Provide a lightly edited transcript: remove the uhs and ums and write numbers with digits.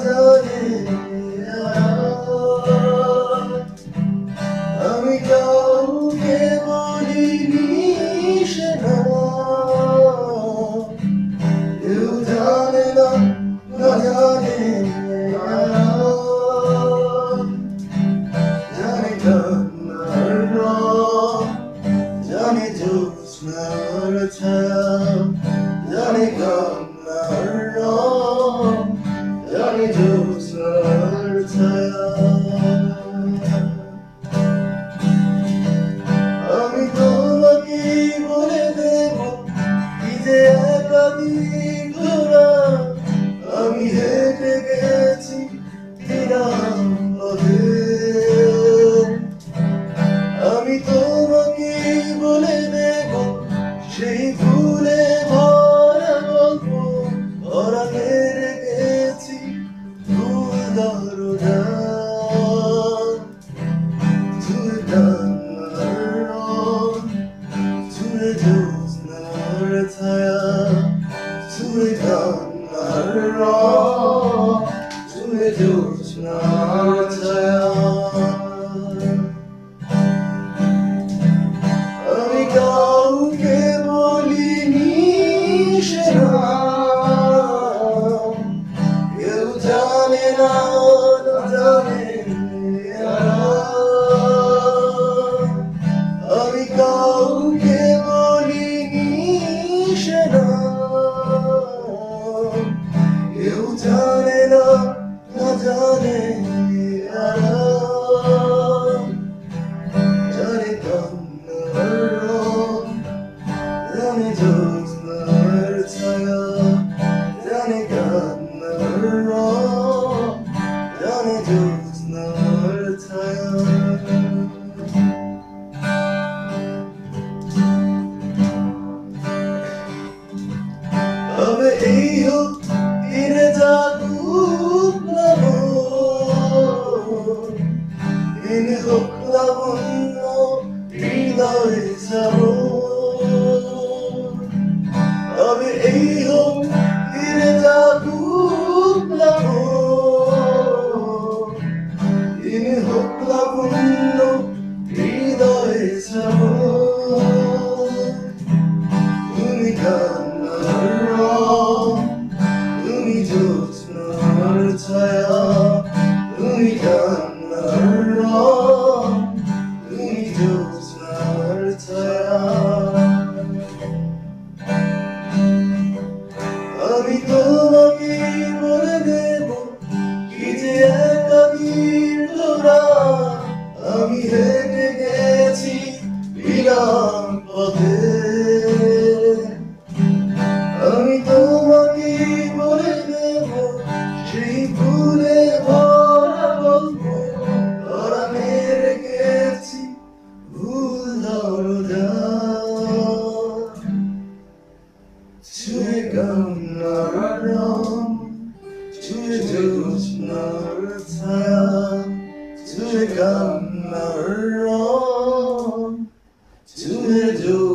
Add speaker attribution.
Speaker 1: জানে আমি কাউকে বলিনি সেটা কেউ জানে না না জানে জানে কান্নার রং জানে জ্যোৎস্নার ছায়া জানে কান্নার রং জানে জ্যোৎস্নার ছায়া আমি তোমাকে বলে দেব কি যে একাধিক ঘোরা আমি হেঁটে গেছি বিরাম পথে আমি তোমাকে বলে দেব সেই ফুলে ভরা গল্প ভরাতে রেখেছি ফুল দরজা ছুঁয়ে কান্নার রং ছুঁয়ে জ্যোৎস্নার ছায়া ছুঁয়ে কান্নার রং ছুঁয়ে জ্যোৎস্নার ছায়া আমি কাউকে বলিনি সেটা কেউ জানে না জানে আমি কাউকে বলিনি সেটা কেউ জানে না জানে জানে কান্নার রং জানে জ্যোৎস্নার ছায়া জানে কান্নার রং জানে জ্যোৎস্নার ছায়া তবে এই হোক ফিরে যাকুক প্লাবন দিন হোক লাবণ্য হৃদয়ে শ্রাবণ তবে এই হোক ফিরে যাকুক প্লাবন দিন হোক লাবণ্য হৃদয়ে শ্রাবণ তুমি কান্নার রং তুমি জ্যোৎস্নার ছায়া তুমি কান্নার রং তুমি জ্যোৎস্নার ছায়া আমি তোমাকে বলে দেব কি যে একাধিক ঘোরা আমি হেঁটে গেছি বিরাম পথে আমি তোমাকে বলে দেব সেই ফুলে ভরা গল্প ধরাতে রেখেছি ভুল দরজা ছুঁয়ে কান্নার রং ছুঁয়ে জ্যোৎস্নার ছায়া ছুঁয়ে কান্নার রং ছুঁয়ে